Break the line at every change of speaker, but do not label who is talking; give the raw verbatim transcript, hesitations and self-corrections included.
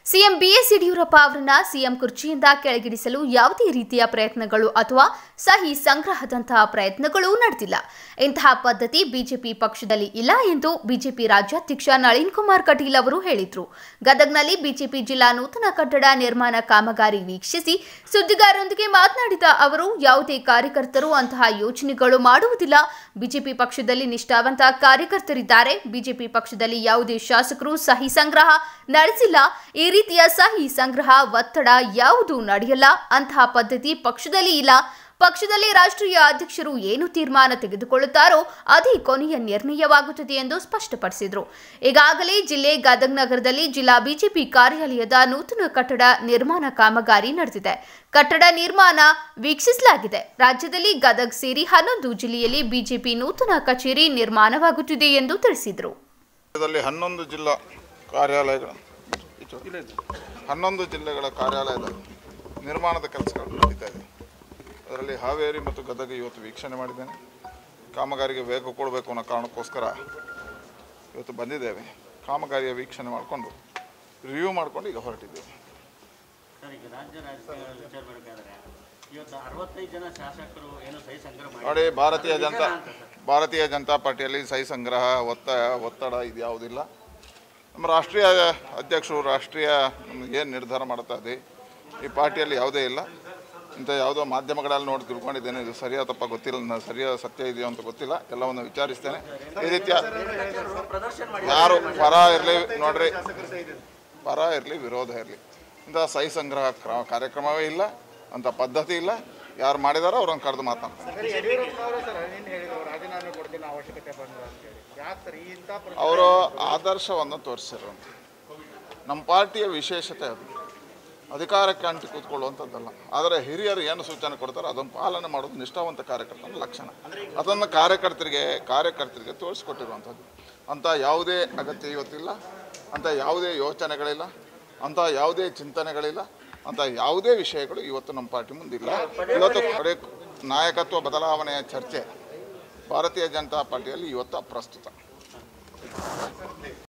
CM BS Yediyurappa ಅವರನ್ನ CM ಕುರ್ಚಿಯಿಂದ ಕೆಳಗಿಳಿಸಲು ಯಾವುದೇ ರೀತಿಯ ಪ್ರಯತ್ನಗಳು ಅಥವಾ ಸಹಿ ಸಂಗ್ರಹದಂತಹ ಪ್ರಯತ್ನಗಳು ನಡೆದಿಲ್ಲ. ಇಂತಹ ಪದ್ಧತಿ ಬಿಜೆಪಿ ಪಕ್ಷದಲ್ಲಿ ಇಲ್ಲ ಎಂದು ಬಿಜೆಪಿ ರಾಜ್ಯಾಧ್ಯಕ್ಷ ನಳಿನ್ ಕುಮಾರ್ ಕಟೀಲ್ ಅವರು ಹೇಳಿದರು. ಗದಗನಲ್ಲಿ ಬಿಜೆಪಿ ಜಿಲ್ಲಾ ನೂತನ ಕಟ್ಟಡ ನಿರ್ಮಾಣ ಕಾಮಗಾರಿ ವೀಕ್ಷಿಸಿ ಸುದ್ದಿಗಾರರೊಂದಿಗೆ ಮಾತನಾಡಿದ ಅವರು, ಯಾವುದೇ ಕಾರ್ಯಕರ್ತರು ಅಂತಹ ಯೋಚನೆಗಳು ಮಾಡುವುದಿಲ್ಲ. ಬಿಜೆಪಿ ಪಕ್ಷದಲ್ಲಿ ನಿಷ್ಠಾವಂತ ಕಾರ್ಯಕರ್ತರಿದ್ದಾರೆ. ಬಿಜೆಪಿ ಪಕ್ಷದಲ್ಲಿ ಯಾವುದೇ ಶಾಸಕರು ಸಹಿ ಸಂಗ್ರಹ ನಡೆಸಿಲ್ಲ. ಈ ರೀತಿಯ ಸಹಿ ಸಂಗ್ರಹ ಒತ್ತಡ ಯಾವುದು ನಡೆಯಲ್ಲ. ಅಂತಹ ಪದ್ಧತಿ ಪಕ್ಷದಲ್ಲಿ ಇಲ್ಲ. ಪಕ್ಷದಲ್ಲಿ ರಾಷ್ಟ್ರೀಯ ಅಧ್ಯಕ್ಷರು ಏನು ತೀರ್ಮಾನ ತೆಗೆದುಕೊಳ್ಳುತ್ತಾರೋ ಅದೇ ಕೊನೆಯ ನಿರ್ಣಯವಾಗುತ್ತದೆ ಎಂದು ಸ್ಪಷ್ಟಪಡಿಸಿದರು. ಈಗಾಗಲೇ ಜಿಲ್ಲೆ ಗದಗ ನಗರದಲ್ಲಿ ಜಿಲ್ಲಾ ಬಿಜೆಪಿ ಕಾರ್ಯಾಲಯದ ನೂತನ ಕಟ್ಟಡ ನಿರ್ಮಾಣ ಕಾಮಗಾರಿ ನಡೆದಿದೆ. ಕಟ್ಟಡ ನಿರ್ಮಾಣ ವೀಕ್ಷಿಸಲಾಗಿದೆ. ರಾಜ್ಯದಲ್ಲಿ ಗದಗ ಸೇರಿ ಹನ್ನೊಂದು ಜಿಲ್ಲೆಯಲ್ಲಿ ಬಿಜೆಪಿ ನೂತನ ಕಚೇರಿ ನಿರ್ಮಾಣವಾಗುತ್ತಿದೆ ಎಂದು ತಿಳಿಸಿದರು.
ಹನ್ನೊಂದು ಜಿಲ್ಲಾ ಕಾರ್ಯಾಲಯಗಳು ಹನ್ನೊಂದು ಜಿಲ್ಲೆಗಳ ಕಾರ್ಯಾಲಯದ ನಿರ್ಮಾಣದ ಕೆಲಸಗಳು ನಡೀತಾ ಇದೆ. ಅದರಲ್ಲಿ ಹಾವೇರಿ ಮತ್ತು ಗದಗ ಇವತ್ತು ವೀಕ್ಷಣೆ ಮಾಡಿದ್ದೇನೆ. ಕಾಮಗಾರಿಗೆ ವೇಗ ಕೊಡಬೇಕು ಅನ್ನೋ ಕಾರಣಕ್ಕೋಸ್ಕರ ಇವತ್ತು ಬಂದಿದ್ದೇವೆ. ಕಾಮಗಾರಿಯ ವೀಕ್ಷಣೆ ಮಾಡಿಕೊಂಡು ರಿವ್ಯೂ ಮಾಡಿಕೊಂಡು ಈಗ ಹೊರಟಿದ್ದೇವೆ. ನೋಡಿ, ಭಾರತೀಯ ಜನತಾ ಭಾರತೀಯ ಜನತಾ ಪಾರ್ಟಿಯಲ್ಲಿ ಸಹಿ ಸಂಗ್ರಹ ಒತ್ತಾಯ ಒತ್ತಡ ಇದು ಯಾವುದಿಲ್ಲ. ನಮ್ಮ ರಾಷ್ಟ್ರೀಯ ಅಧ್ಯಕ್ಷರು ರಾಷ್ಟ್ರೀಯ ಏನು ನಿರ್ಧಾರ ಮಾಡ್ತಾ ಇದೆ ಈ ಪಾರ್ಟಿಯಲ್ಲಿ ಯಾವುದೇ ಇಲ್ಲ. ಇಂಥ ಯಾವುದೋ ಮಾಧ್ಯಮಗಳಲ್ಲಿ ನೋಡಿ ತಿಳ್ಕೊಂಡಿದ್ದೇನೆ. ಇದು ಸರಿಯಾದ ತಪ್ಪ ಗೊತ್ತಿಲ್ಲ, ಸರಿಯಾದ ಸತ್ಯ ಇದೆಯೋ ಅಂತ ಗೊತ್ತಿಲ್ಲ. ಎಲ್ಲವನ್ನು ವಿಚಾರಿಸ್ತೇನೆ. ಈ ರೀತಿಯ ಯಾರು ಪರ ಇರಲಿ, ನೋಡ್ರಿ, ಪರ ಇರಲಿ ವಿರೋಧ ಇರಲಿ, ಇಂಥ ಸಹಿ ಸಂಗ್ರಹ ಕಾರ್ಯಕ್ರಮವೇ ಇಲ್ಲ, ಅಂಥ ಪದ್ಧತಿ ಇಲ್ಲ. ಯಾರು ಮಾಡಿದಾರೋ ಅವ್ರನ್ನ ಕರೆದು ಮಾತನಾಡ್ತಾರೆ. ಅವರು ಆದರ್ಶವನ್ನು ತೋರಿಸಿರುವಂಥ ನಮ್ಮ ಪಾರ್ಟಿಯ ವಿಶೇಷತೆ ಅದು. ಅಧಿಕಾರಕ್ಕೆ ಅಂಟಿ ಕೂತ್ಕೊಳ್ಳುವಂಥದ್ದಲ್ಲ. ಆದರೆ ಹಿರಿಯರು ಏನು ಸೂಚನೆ ಕೊಡ್ತಾರೆ ಅದನ್ನು ಪಾಲನೆ ಮಾಡೋದು ನಿಷ್ಠಾವಂತ ಕಾರ್ಯಕರ್ತನ ಲಕ್ಷಣ. ಅದನ್ನು ಕಾರ್ಯಕರ್ತರಿಗೆ ಕಾರ್ಯಕರ್ತರಿಗೆ ತೋರಿಸ್ಕೊಟ್ಟಿರುವಂಥದ್ದು. ಅಂಥ ಯಾವುದೇ ಅಗತ್ಯ ಇವತ್ತಿಲ್ಲ, ಅಂಥ ಯಾವುದೇ ಯೋಚನೆಗಳಿಲ್ಲ, ಅಂಥ ಯಾವುದೇ ಚಿಂತನೆಗಳಿಲ್ಲ, ಅಂಥ ಯಾವುದೇ ವಿಷಯಗಳು ಇವತ್ತು ನಮ್ಮ ಪಾರ್ಟಿ ಮುಂದಿಲ್ಲ. ಇವತ್ತು ಕಡೆ ನಾಯಕತ್ವ ಬದಲಾವಣೆಯ ಚರ್ಚೆ ಭಾರತೀಯ ಜನತಾ ಪಾರ್ಟಿಯಲ್ಲಿ ಇವತ್ತು ಅಪ್ರಸ್ತುತ.